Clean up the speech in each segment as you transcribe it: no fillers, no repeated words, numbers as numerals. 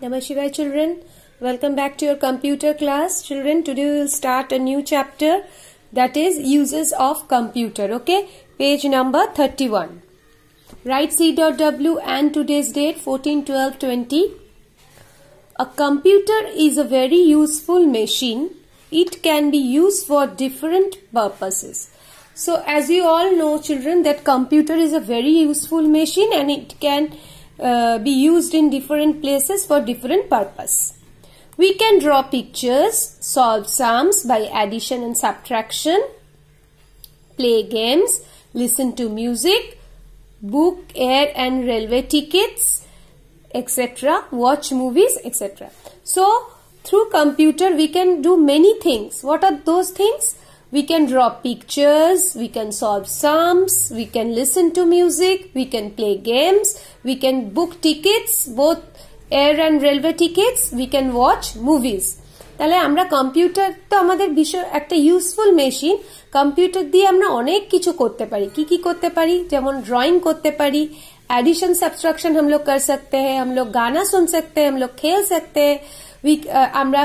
Namaskar children, welcome back to your computer class. Children, today we will start a new chapter, that is uses of computer. Okay, page number 31. Write C.W and today's date 14/12/20. A computer is a very useful machine. It can be used for different purposes. So as you all know children, that computer is a very useful machine and it can be used in different places for different purpose. We can draw pictures, solve sums by addition and subtraction, play games, listen to music, book air and railway tickets, etc., watch movies, etc. So through computer we can do many things. What are those things? We can draw pictures, we can solve sums, we can listen to music, we can play games, we can book tickets, both air and railway tickets, we can watch movies. তাহলে আমরা computer তো আমাদের বিষয় একটা useful machine. Computer দিয়ে আমরা অনেক কিছু করতে পারি। কি করতে পারি? যেমন ড্রয়িং করতে পারি, एडिशन सब्सट्रैक्शन हम लोग कर सकते हैं, हम लोग गाना सुन सकते हैं, हम लोग खेल सकते हैं, আমরা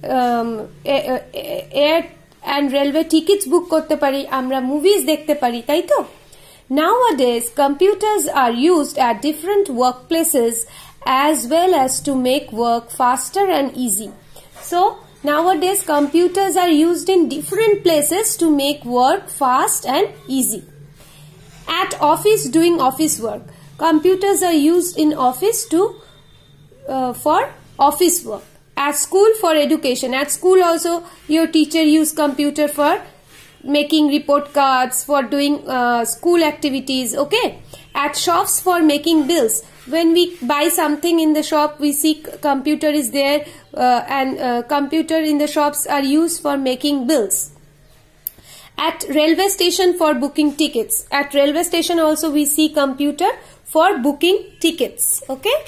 air and railway tickets book করতে পারি, আমরা movies দেখতে পারি, তাই তো? Nowadays computers are used at different workplaces as well as to make work faster and easy. So nowadays computers are used in different places to make work fast and easy. At office, doing office work, computers are used in office to for office work. At school, for education. At school also your teacher use computer for making report cards, for doing school activities. Okay. At shops, for making bills. When we buy something in the shop, we see computer is there and computer in the shops are used for making bills. At railway station, for booking tickets. At railway station also we see computer for booking tickets. Okay.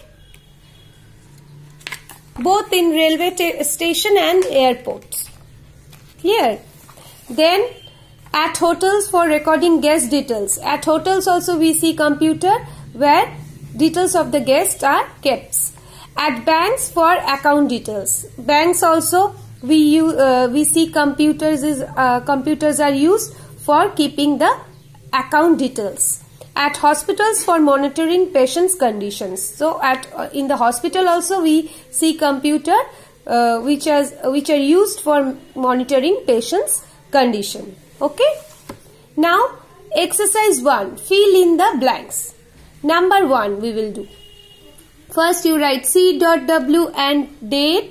Both in railway station and airports. Clear? Then at hotels, for recording guest details. At hotels also we see computer where details of the guests are kept. At banks, for account details. Banks also we see computers are used for keeping the account details. At hospitals, for monitoring patients' conditions. So in the hospital also we see computer which are used for monitoring patients' condition. Okay. Now exercise 1. Fill in the blanks. Number 1 we will do. First you write C.W and date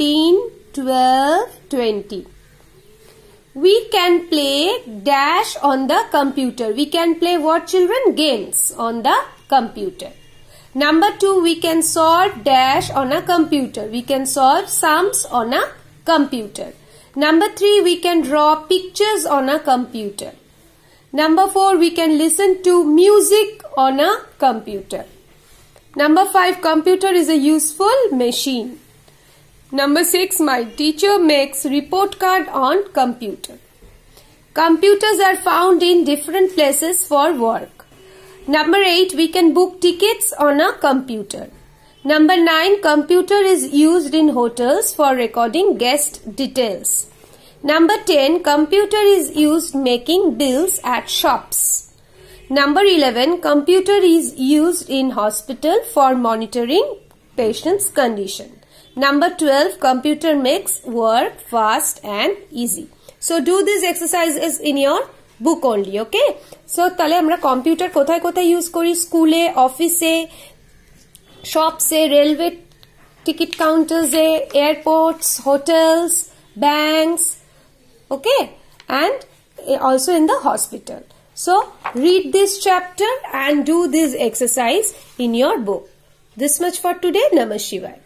14/12/20. We can play dash on the computer. We can play what children? Games on the computer. Number 2, we can solve dash on a computer. We can solve sums on a computer. Number 3, we can draw pictures on a computer. Number 4, we can listen to music on a computer. Number 5, computer is a useful machine. Number 6, my teacher makes report card on computer. Computers are found in different places for work. Number 8, we can book tickets on a computer. Number 9, computer is used in hotels for recording guest details. Number 10, computer is used making bills at shops. Number 11, computer is used in hospital for monitoring patients' condition. Number 12, computer makes work fast and easy. So do these exercises in your book only, okay? So তাহলে আমরা computer কোথায় কোথায় use করি? স্কুলে, অফিসে, শপসে, railway ticket কাউন্টার্সে, airports, hotels, banks, okay? And also in the hospital. So read this chapter and do this exercise in your book. This much for today. Namaskar.